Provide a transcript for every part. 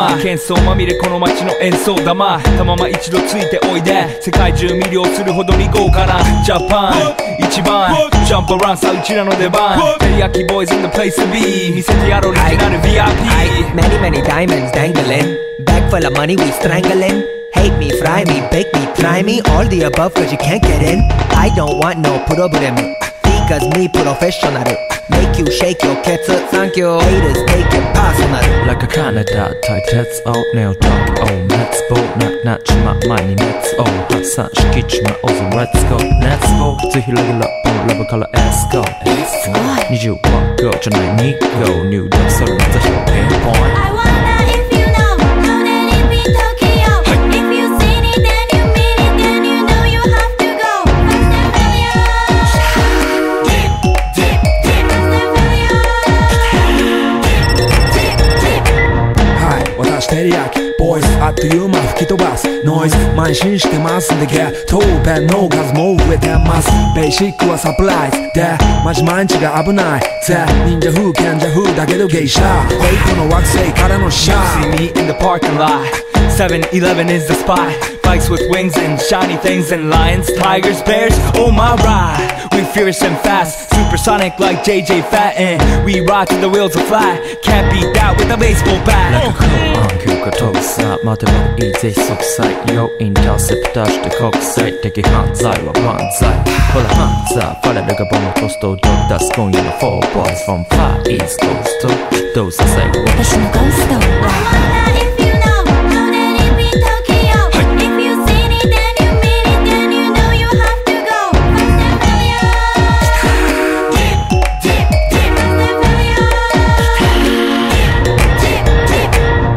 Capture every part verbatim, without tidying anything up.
喧騒まみれこの街の演奏玉たまま一度ついておいで世界中魅了するほどに豪華なジャパン一番ジャンプアラウンさうちらの出番テリヤキボーイズ in the place to be 見せてやろうオリジナル ブイアイピー Many many diamonds dangling Bag full of money we strangling Hate me, fry me, bake me, try me All the above cause you can't get in I don't want no problem Because me professional Make you shake your cats Thank you Haters take it personal Like a Canada tight heads out Nail talk oh let's go Not not my money let's go Hot sun敷地まおず Let's go Let's go 靴広げラップのラブから Let's go Let's go にじゅうはごじゃないにご入力それまた表現 point I wonder if you know How did it be Tokyo If you seen it then you mean it Then you know you have to go Fast and furious Dip, dip, dip Fast and furious はい私テリヤキボイスあっという間吹き飛ばすノイズ慢心してますんでゲットペンの数も増えてますベーシックはサプライズでマジ毎日が危ないぜ忍者風賢者風だけどゲイシャーエイトの惑星からのシャー See me in the parking lot seven eleven is the spot Bikes with wings and shiny things and lions, tigers, bears, oh my ride We fierce and fast, supersonic like J J Fatten We rock till the wheels are flat Can't beat that with a baseball bat Like a cool on 急化飛ぶさ待てばいいぜ即歳要インターセプターして国際的犯罪は万歳ほらハンザーファレルがボムコストを取り出す今夜の four boys from far east coast どうさせ私のゴースト I wonder if you know How did it be Tokyo If you seen it then you mean it Then you know you have to go Fast and furious Dip, dip, dip Fast and furious Dip, dip,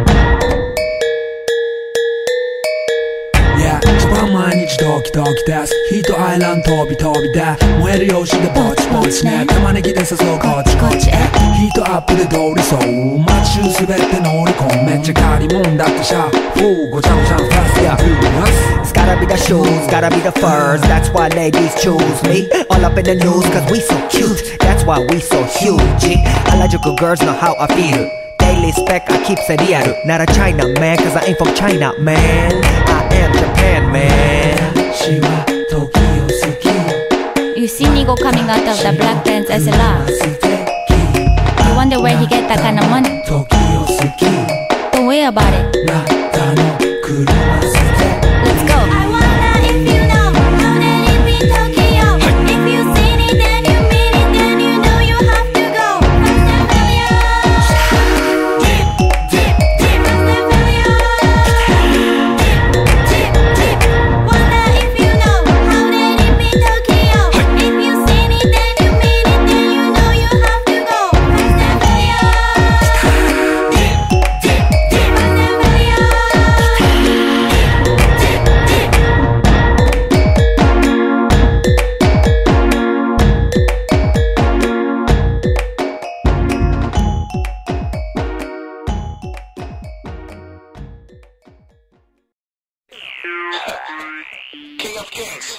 dip Yeah 一番毎日ドキドキですヒートアイランド飛び飛びで燃える用紙でぼちぼちね玉ねぎで誘うこっちこっちへヒートアップで通りそう街中すべて乗り込むめっちゃ借りもんだってシャフーごちゃごちゃファストやフーラス It's gotta be the shoes, gotta be the furs That's why ladies choose me All up in the news cause we so cute That's why we so huge Harajuku girls know how I feel Daily spec I keep it real Not a China man cause I ain't from China man I am Japan man 私は時を好き You see Nigo coming out of the black pants as a laugh 素敵 You wonder where he get that kind of money 時を好き Don't worry about it なたの車捨て Let's go I wonder if you know How did it be Tokyo If you seen it then you mean it Then you know you have to go Fast and furious Dip, dip, dip Fast and furious Dip, dip, dip Wonder if you know How did it be Tokyo If you seen it then you mean it Then you know you have to go Fast and furious Dip, dip, dip Fast and King of Kings.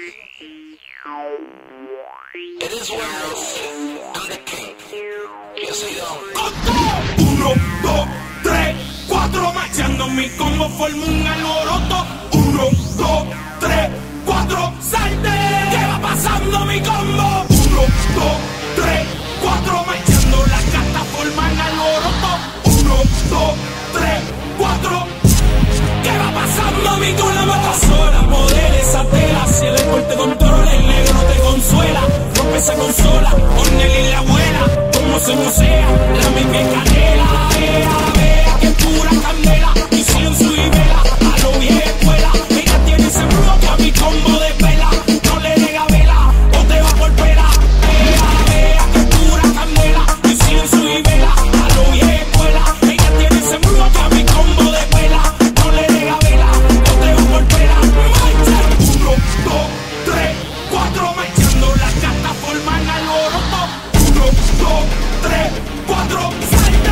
It is Wales. I'm the king. Yes, I know. Uno, dos, tres, cuatro, marchando mi combo forma un alboroto. Uno, dos, tres, cuatro, salte. ¿Qué va pasando mi combo? Uno, dos, tres, cuatro, marchando las cartas forman alboroto. Uno, dos, tres, cuatro. ¿Qué va pasando mi tú la matas sola? Poder esa tela, si el alcohol te controla, el negro te consuela. Rompe esa consola, Ornel y la abuela. Como se musea, la misma canela. Vea, vea, que pura candela. Incienso y vela, a lo vieja escuela. Ella tiene ese brujo que a mi combo de vela. No le nega vela, o te va por pela. Vea, vea, que pura candela. Incienso y vela, a lo vieja escuela. Ella tiene ese brujo que a mi combo de vela. No le nega vela, o te va por pela. Marcha, uno, dos, tres, cuatro, marchando las cartas forman alboroto. Uno, dos, tres, cuatro, salte.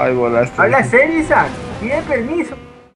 Ay, volaste. Habla serio, Isaac. Pide permiso.